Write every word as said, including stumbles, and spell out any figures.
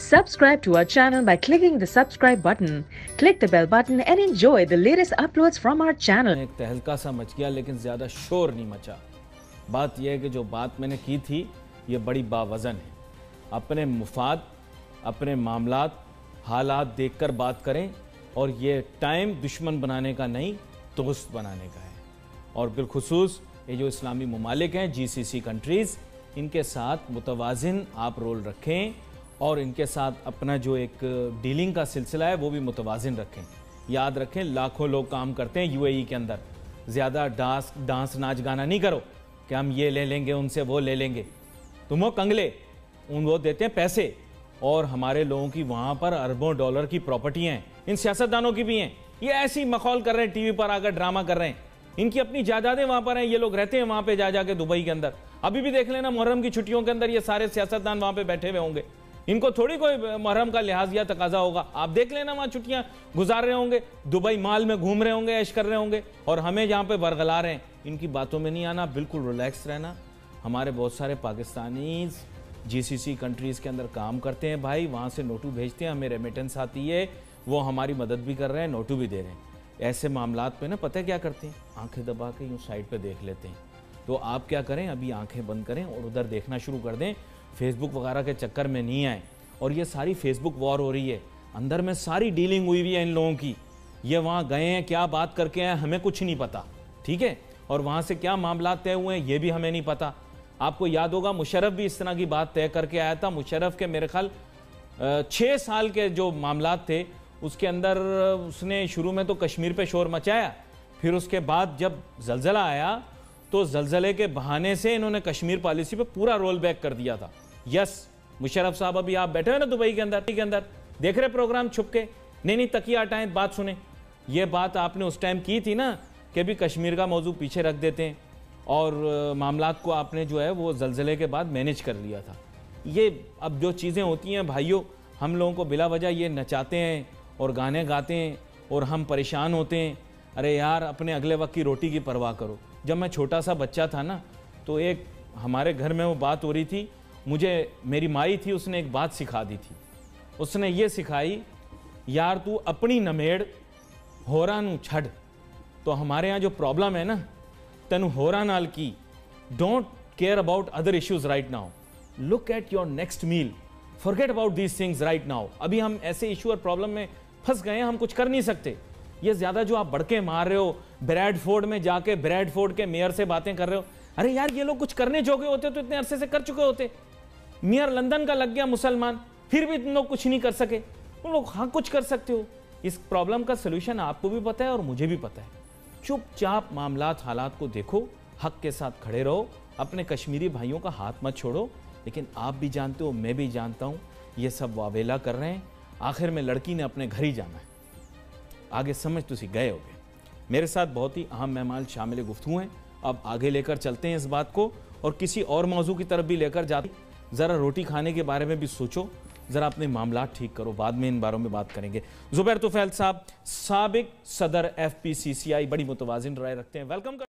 Subscribe to our channel by clicking the subscribe button. Click the bell button and enjoy the latest uploads from our channel. ایک تہلکہ سا مچ گیا لیکن زیادہ شور نہیں مچا. بات یہ ہے کہ جو بات میں نے کی تھی یہ بڑی باوزن ہے. اپنے مفاد، اپنے معاملات، حالات دیکھ کر بات کریں اور یہ ٹائم دشمن بنانے کا نہیں دوست بنانے کا ہے. اور بالخصوص یہ جو اسلامی ممالک ہیں جی سی سی کنٹریز، ان کے ساتھ متوازن آپ رول رکھیں اور ان کے ساتھ اپنا جو ایک ڈیلنگ کا سلسلہ ہے وہ بھی متوازن رکھیں. یاد رکھیں لاکھوں لوگ کام کرتے ہیں یو اے ای کے اندر. زیادہ ڈانس ڈانس ناچ گانا نہیں کرو کہ ہم یہ لے لیں گے ان سے وہ لے لیں گے. تم ہو کنگلے، ان وہ دیتے ہیں پیسے اور ہمارے لوگوں کی وہاں پر اربوں ڈالر کی پراپرٹیاں ہیں. ان سیاستدانوں کی بھی ہیں. یہ ایسی مخول کر رہے ہیں، ٹی وی پر آ کر ڈرامہ کر رہے ہیں. ان کی اپنی جائیدادیں وہاں پر ہیں. یہ لوگ رہتے ہیں وہاں پہ جا جا کے دبئی کے اندر. ابھی بھی دیکھ لینا محرم کی چھٹیوں کے اندر یہ سارے سیاستدان وہاں پہ بیٹھے ہوئے ہوں گے. ان کو تھوڑی کوئی محرم کا لحاظ یا تقاضا ہوگا. آپ دیکھ لینا وہاں چھٹیاں گزار رہے ہوں گے، دبئی مال میں گھوم رہے ہوں گے، عیش کر رہے ہوں گے، اور ہمیں جہاں پہ برگلا رہے ہیں. ان کی باتوں میں نہیں آنا، بالکل ریلیکس رہنا. ہمارے بہت سارے پاکستانیز جی سی سی کنٹریز کے اندر کام کرتے ہیں بھائی، وہاں سے نوٹو بھیجتے ہیں، ہمیں ریمیٹنس آتی ہے، وہ ہماری مدد بھی کر رہے ہیں، نوٹو بھی دے رہے ہیں. ایسے معاملات پہ نا پتہ کیا کرتے ہیں، آنکھیں دبا کے یوں سائڈ پہ دیکھ لیتے ہیں. تو آپ کیا کریں، ابھی آنکھیں بند کریں اور ادھر دیکھنا شروع کر دیں. فیس بک وغیرہ کے چکر میں نہیں آئیں. اور یہ ساری فیس بک وار ہو رہی ہے، اندر میں ساری ڈیلنگ ہوئی ہوئی ہے ان لوگوں کی. یہ وہاں گئے ہیں، کیا بات کر کے ہیں ہمیں کچھ نہیں پتا، ٹھیک ہے. اور وہاں سے کیا معاملات طے ہوئے ہیں یہ بھی ہمیں نہیں پتا. آپ کو یاد ہوگا مشرف بھی اس طرح کی بات طے کر کے آیا تھا. مشرف کے میرے خیال چھ سال کے جو معاملات تھے اس کے اندر اس نے شروع میں تو کشمیر پہ شور مچایا، پھر اس کے بعد جب زلزلہ آیا تو زلزلے کے بہانے سے انہوں نے کشمیر پالیسی پہ پورا رول بیک کر دیا تھا. یس مشرف صاحب ابھی آپ بیٹھے ہوئے نا دبئی کے اندر کے اندر دیکھ رہے پروگرام چھپ کے. نہیں نہیں تکیہ ہٹائیں، بات سنیں. یہ بات آپ نے اس ٹائم کی تھی نا کہ بھی کشمیر کا موضوع پیچھے رکھ دیتے ہیں اور معاملات کو آپ نے جو ہے وہ زلزلے کے بعد مینیج کر لیا تھا. یہ اب جو چیزیں ہوتی ہیں بھائیوں، ہم لوگوں کو بلا وجہ یہ نچاتے ہیں اور گانے گاتے ہیں اور ہم پریشان ہوتے ہیں. ارے یار اپنے اگلے وقت کی روٹی کی پرواہ کرو. جب میں چھوٹا سا بچہ تھا نا تو ایک ہمارے گھر میں وہ بات ہو رہی تھی، مجھے میری مائی تھی اس نے ایک بات سکھا دی تھی. اس نے یہ سکھائی، یار تو اپنی نمیڑ ہورا نو چھڑ. تو ہمارے ہاں جو پرابلم ہے نا، تنو ہورا نال کی، don't care about other issues right now, look at your next mail, forget about these things right now. ابھی ہم ایسے ایشو اور پرابلم میں پھنس گئے ہیں، ہم کچھ کر نہیں سکتے. یہ زیادہ جو آپ بڑکے مار رہے ہو، بریڈ فورڈ میں جا کے بریڈ فورڈ کے میئر سے باتیں کر رہے ہو. ارے یار یہ لوگ کچھ کرنے جو گئے ہوتے تو اتنے عرصے سے کر چکے ہوتے. میئر لندن کا لگ گیا مسلمان، پھر بھی تم لوگ کچھ نہیں کر سکے. تم لوگ ہاں کچھ کر سکتے ہو. اس پرابلم کا سلوشن آپ کو بھی پتہ ہے اور مجھے بھی پتہ ہے. چپ چاپ معاملات حالات کو دیکھو، حق کے ساتھ کھڑے رہو، اپنے کشمیری بھائیوں کا ہاتھ مت چھوڑو. لیکن آپ بھی جانتے ہو، میں بھی جانتا ہوں، یہ سب واویلا کر رہے ہیں. آخر میں لڑکی نے اپنے گھر ہی جانا ہے. آگے سمجھ تسی گئے ہو گئے. میرے ساتھ بہت ہی اہم مہمان شامل گفتگو ہیں. اب آگے لے کر چلتے ہیں اس بات کو اور کسی اور موضوع کی طرف بھی لے کر جاتے ہیں. ذرا روٹی کھانے کے بارے میں بھی سوچو، ذرا اپنے معاملات ٹھیک کرو، بعد میں ان باروں میں بات کریں گے. زبیر طفیل صاحب سابق صدر ایف پی سی سی آئی بڑی متوازن رائے رکھتے ہیں. ویلکم.